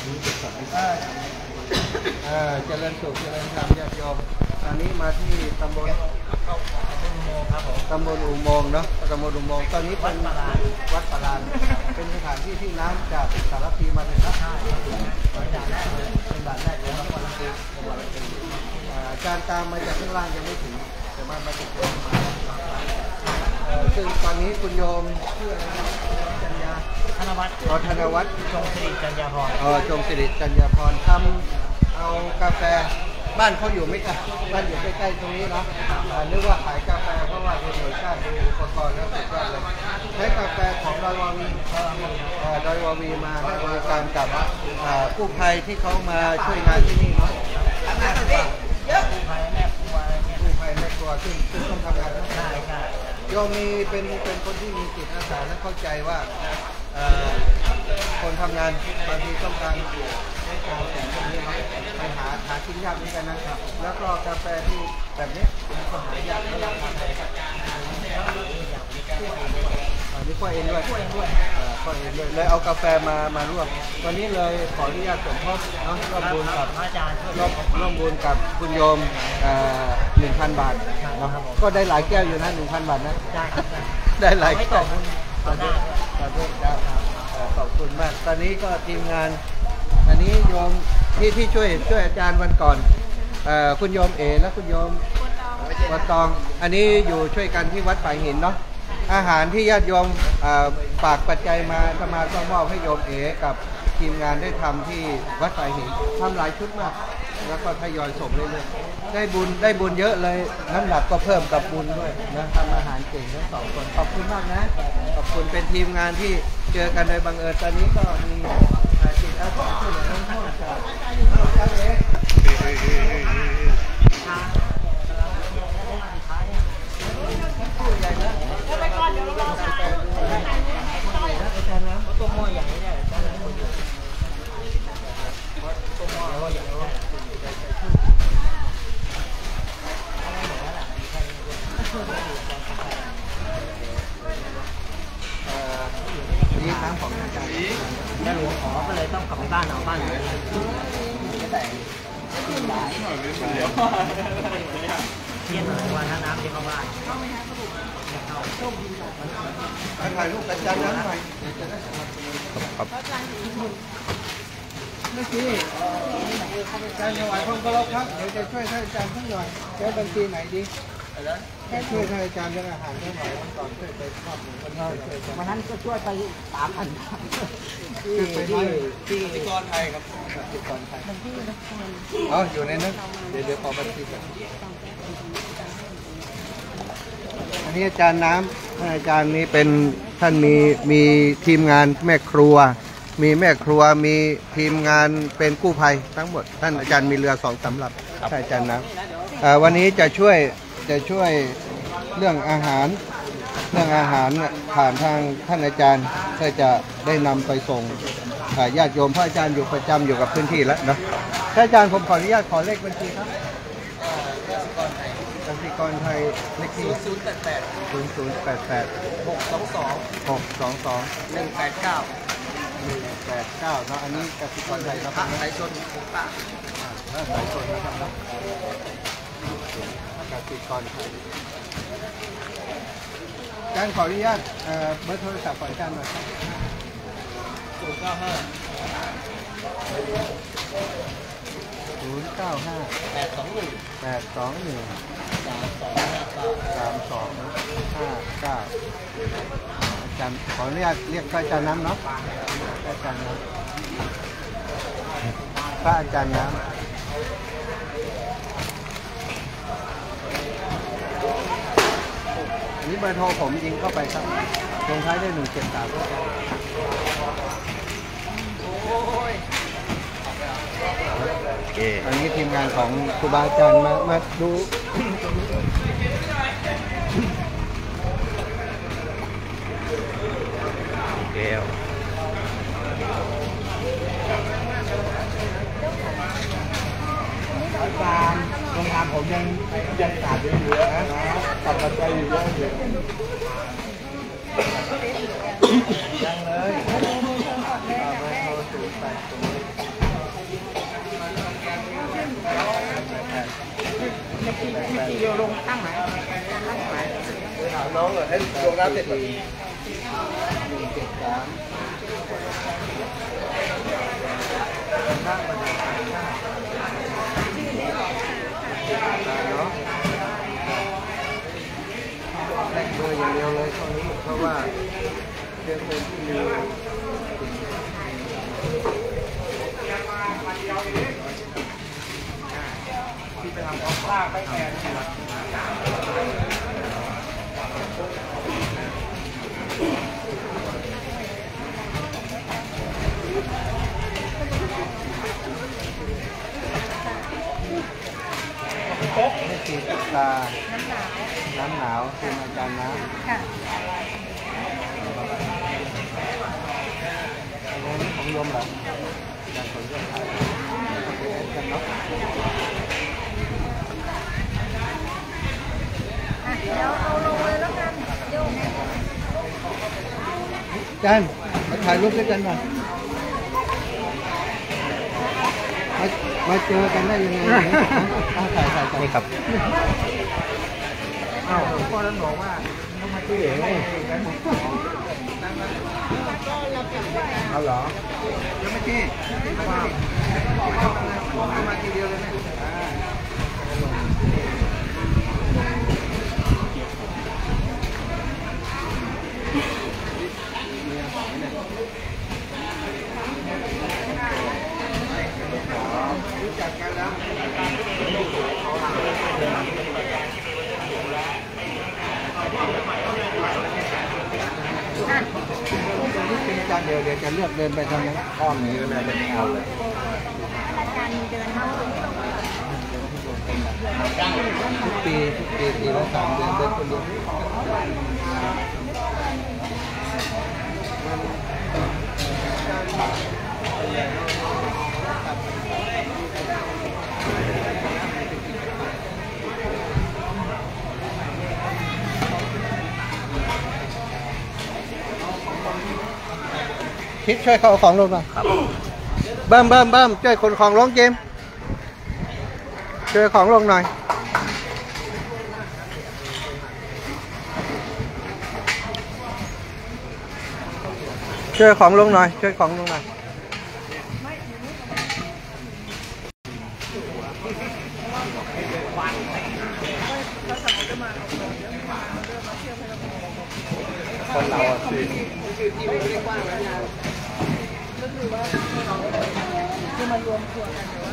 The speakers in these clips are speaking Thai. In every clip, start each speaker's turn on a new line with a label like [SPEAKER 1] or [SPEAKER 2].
[SPEAKER 1] เจริญสุขเจริญธรรมญาติโยมตอนนี้มาที่ตำบลตำบลอุโมงค์เนาะตำบลอุโมงค์ตอนนี้เป็นวัดปารานเป็นสถานที่ที่น้ำจากสารพีมาถึงแล้วเป็นด่านแรกเลยครับการตามมาจากข้างล่างยังไม่ถึงแต่มาถึงซึ่งตอนนี้คุณโยมชื่ออะไรนะจัญญาธนวัฒน์ธนวัฒน์จงสิริจัญญาพรจงสิริจัญญาพรทำเอากาแฟบ้านเขาอยู่ไม่ไกลบ้านอยู่ใกล้ๆตรงนี้เนาะนึกว่าขายกาแฟเพราะว่าดูหน่วยก้านดูอุปกรณ์แล้วสุดยอดเลยใช้กาแฟของดอยวาวีมาให้บริการกับกู้ภัยที่เขามาช่วยงานที่นี่เนาะกู้ภัยแม่ครัวซึ่งต้องทำงานทั้งได้โยมมีเป็นคนที่มีจิตอาสาและเข้าใจว่าคนทำงานบางทีต้องการให้การแต่งแบบนี้ไปหาชิ้นยากเหมือนกันนะครับแล้วก็กาแฟที่แบบนี้มันก็หายากแล้วราคาแพงนี่ขั้วเองด้วยเลยเอากาแฟมาร่วมวันนี้เลยขออนุญาตสมทบร่วมบุญกับอาจารย์ร่วมบุญกับคุณโยม1,000 บาทก็ได้หลายแก้วอยู่นะ 1,000 บาทนะได้หลายแก้วขอบคุณมากตอนนี้ก็ทีมงานอันนี้โยมที่ช่วยอาจารย์วันก่อนคุณโยมเอและคุณโยมวัดตองอันนี้อยู่ช่วยกันที่วัดฝ่ายหินเนาะอาหารที่ญาติโยมฝากปัจจัยมาจะมาก็มอบให้โยมเอกับทีมงานได้ทำที่วัดฝ่ายหินทำหลายชุดมากแล้วก็ทยอยส่งเรื่อยๆได้บุญเยอะเลยน้ำหนักก็เพิ่มกับบุญด้วยนะทำอาหารเก่งทั้งสองคนขอบคุณมากนะขอบคุณเป็นทีมงานที่เจอกันโดยบังเอิญตอนนี้ก็มีจิตอาสาช่วยเหลือน้องพ่อจากอาจารย์เอกผู้ใหญ่นะไปก่อนเดี๋ยวเราจะอาจารย์นะตัวหม้อใหญ่เนี่ยตัวหม้อใหญ่นี่น้ำของอาจารย์แม่หลวงขอก็เลยต้องกลับไปบ้านเอาบ้านเลยแต่เที่ยงหน่อยวันน้ำที่เข้าบ้านถ่ายรูปอาจารย์นั้นหน่อยครับนี่สิอาจารย์ถวายความเคารพครับเดี๋ยวจะช่วยท่านอาจารย์ทั้งหน่อยใช้บัญชีไหนดีช่วยท่านอาจารย์เรื่องอาหารทั้งหน่อยวันก่อนช่วยไปครอบหนึ่งวันนั้นก็ช่วยไป3,000 ที่กสิกรไทยครับกสิกรไทยอยู่ในนั้นเดี๋ยวขอบัญชีก่อนอันนี้อาจารย์น้ำท่านอาจารย์นี้เป็นท่านมีทีมงานแม่ครัวมีแม่ครัวมีทีมงานเป็นกู้ภัยทั้งหมดท่านอาจารย์มีเรือ2 สำหรับท่านอาจารย์น้ำวันนี้จะช่วยเรื่องอาหารผ่านทางท่านอาจารย์เพื่อจะได้นำไปส่งญาติโยมพระอาจารย์อยู่ประจำอยู่กับพื้นที่แล้วเนาะท่านอาจารย์ผมขออนุญาตขอเลขบัญชีครับกสิกรไทยเลขที่0088 622 189เนาะอันนี้กสิกรไทยครับสายชนป้าสายชนนะครับกสิกรไทยอาจารย์ขออนุญาตเบอร์โทรศัพท์ของอาจารย์หน่อยครับ095 821 3259 อาจารย์ขออนุญาตเรียกพระอาจารย์น้ำเนาะพระอาจารย์น้ำอันนี้เบอร์โทรผมยิงเข้าไปครับลงท้ายได้173อันนี้ทีมงานของครูบาอาจารย์มาดูแก้วอาจารย์โรงงานผมยังขาดอยู่นะตัดปัจจัยอยู่เยอะอยู่ยังเลย
[SPEAKER 2] ที่โยลงตั้งไหน
[SPEAKER 1] ถามน้องเลยให้ลงน้ำเสร็จ173นั่งมาเนาะแลกเบอร์อย่างเดียวเลยตอนนี้เพราะว่าเรื่องเป็นที่มีที่ไปทำของภาคไปแทนให้ตีตุ๊กตาน้ำหนาวเป็นอาจารย์น้ำค่ะของโยมเหรออาจารย์คนเรื่องอะไรกันเนาะ
[SPEAKER 2] เดี๋ยวเอาลงเลยแล้วกันโยม
[SPEAKER 1] อาจารย์มาถ่ายรูปด้วยกันหน่อยมาเจอกันได้ยังไงถ่ายนี่ครับอ้าวพ่อท่านบอกว่าต้องมาที่เหลือไงเอาเหรอยังไม่ที่มาทีเดียวเลยเนี่ยรู้จักกันแล้วเป็นอาจารย์เดี๋ยวจะเลือกเดินไปทางนั้นอ้อมนี้ก็ได้จะเอาเลย
[SPEAKER 2] อาจารย์เดินเข้า
[SPEAKER 1] ทุกปีปีละ3 เดือนเดินคนเดียวคิดช่วยเขาเอาของลงหน่อยครับเบิ่มช่วยขนของลงเจมช่วยของลงหน่อยช่วยของลงหน่อยช่วยของลงหน่อยคนเราสิที่ไม่ได้กว้างแล้วนะก็คือว่าที่มารวมตัว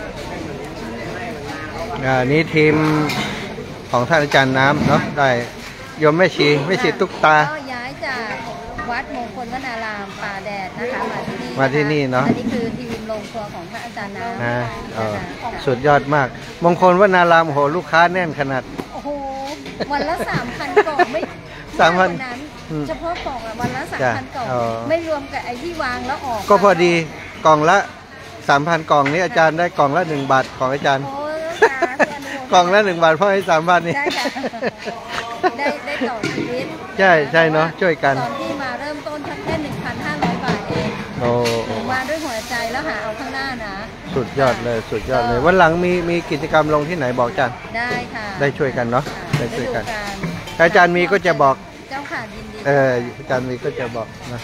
[SPEAKER 1] กันนี่ทีมของท่านอาจารย์น้ำเนาะได้ยมแม่ชีตุ๊กตา
[SPEAKER 2] ก็ย้ายจากวัดมงคลวนารามป่าแดดนะคะ
[SPEAKER 1] มาที่นี่เนาะ
[SPEAKER 2] อันนี้คือทีมโรงครัวของท่านอาจารย์น้
[SPEAKER 1] ำสุดยอดมากมงคลวนารามโหลูกค้าแน่นขนาด
[SPEAKER 2] โอ้โหวันละ 3,000 กล่องไม่3,000นั้นเฉพาะกล่องวันละ 3,000 กล่องไม่รวมกับไอ้ที่วางแล้วออก
[SPEAKER 1] ก็พอดีกล่องละ 3,000 กล่องนี้อาจารย์ได้กล่องละ1 บาทของอาจารย์กล่องละ1 บาทเพราะไอ้3,000นี่
[SPEAKER 2] ได้ต่อชีวิต
[SPEAKER 1] ใช่เนาะช่วยกัน
[SPEAKER 2] ตอนที่มาเริ่มต้นแค่ 1,500 บาทเองมาด้วยหัวใจแล้วหาเอาข้างหน้านะ
[SPEAKER 1] สุดยอดเลยวันหลังมีกิจกรรมลงที่ไหนบอกอาจารย์
[SPEAKER 2] ได้ค่ะ
[SPEAKER 1] ได้ช่วยกันเนาะได้ช่วยกันอาจารย์มีก็จะบอก
[SPEAKER 2] เจ้าค่ะยินดี
[SPEAKER 1] อาจารย์มีก็จะบอกนะ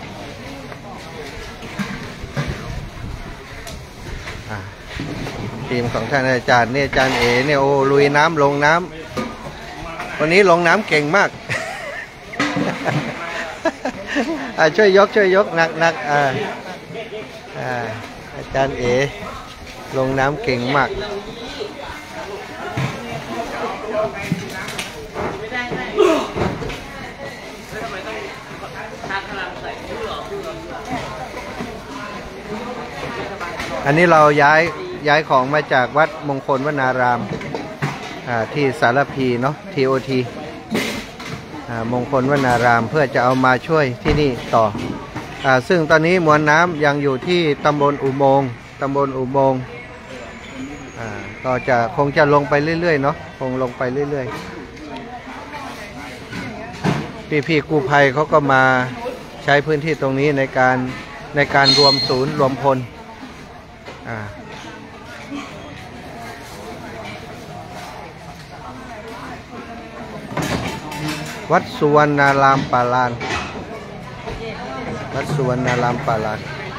[SPEAKER 1] ทีมของท่านอาจารย์เนี่ยอาจารย์เอเนี่ยโอ้ลุยน้ำลงน้ำวันนี้ลงน้ำเก่งมากช่วยยกหนักอาจารย์เอลงน้ำเก่งมากอันนี้เราย้ายของมาจากวัดมงคลวนารามที่สารพีเนาะ TOT มงคลวนารามเพื่อจะเอามาช่วยที่นี่ต่อซึ่งตอนนี้มวลน้ำยังอยู่ที่ตำบลอุโมงค์ก็คงจะลงไปเรื่อยๆเนาะคงลงไปเรื่อยๆพี่กู้ภัยเขาก็มาใช้พื้นที่ตรงนี้ในการรวมศูนย์รวมพลวัดสุวรรณารามปาลานวัดสุวรรณารามปาลาน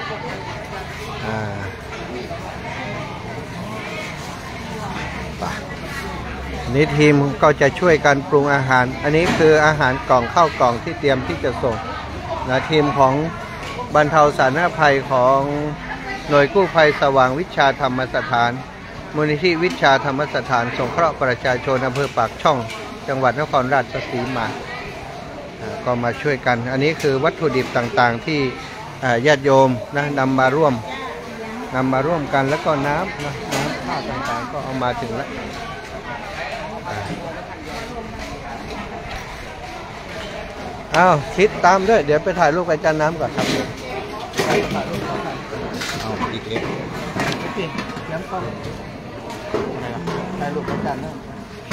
[SPEAKER 1] นี่ทีมก็จะช่วยกันปรุงอาหารอันนี้คืออาหารกล่องข้าวกล่องที่เตรียมที่จะส่งนะทีมของบรรเทาสาธารณภัยของหน่วยกู้ภัยสว่างวิชาธรรมสถานมูลนิธิวิชาธรรมสถานสงเคราะห์ประชาชนอำเภอปากช่องจังหวัดนครราชสีมาก็มาช่วยกันอันนี้คือวัตถุดิบต่างๆที่ญาติโยมนะนำมาร่วมกันแล้วก็น้ำผ้าต่างๆก็เอามาถึงแล้วอ้าวคิดตามด้วยเดี๋ยวไปถ่ายรูปกับอาจารย์น้ำก่อนครับเอาอีกเล็กย้ำกล้องถ่ายรูปกับอาจารย์น้ำ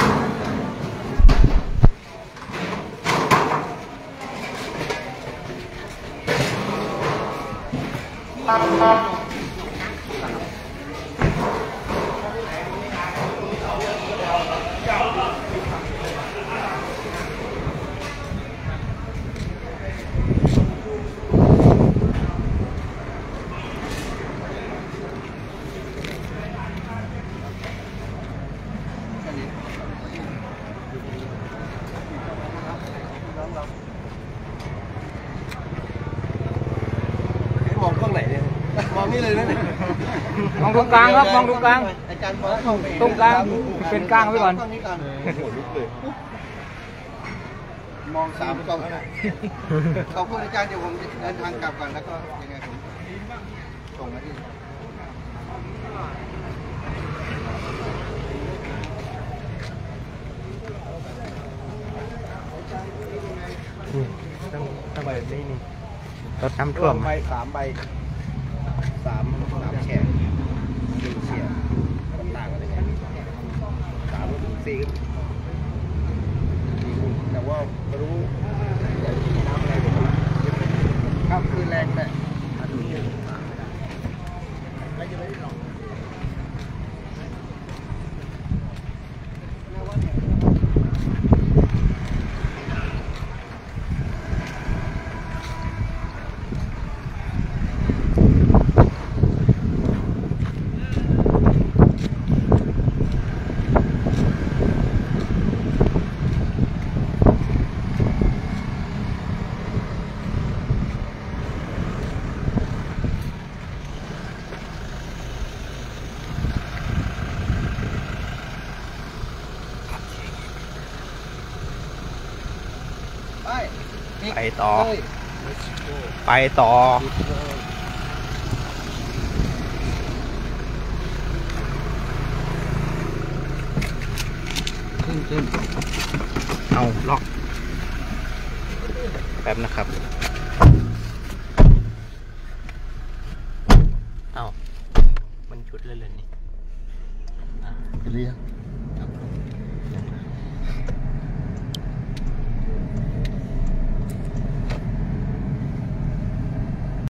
[SPEAKER 1] มองกล้องไหนเนี่ยมองนี่เลยนะ
[SPEAKER 3] มองตรงกลางครับมองตรงกลาง
[SPEAKER 1] อาจารย์มอง
[SPEAKER 3] ตรงกลางเป็นกลางไว้ก่อน
[SPEAKER 1] มอง3 กล้องขอบคุณอาจารย์เดี๋ยวผมเดินทางกลับก่อนแล้วก็ยังไงผมส่งมาที่
[SPEAKER 3] ต้องใบนี้นี่รถน้ำท่วม
[SPEAKER 1] ใบ3 ใบ3แฉก1เฉียดต่างกันยังไง3 4แต่ว่าไม่รู้น้ำอะไรครับคือแรงแต่
[SPEAKER 3] ไปต่อขึ้นเอาล็อกแป๊บนะครับเอามันชุดเลยนี่
[SPEAKER 1] เรียก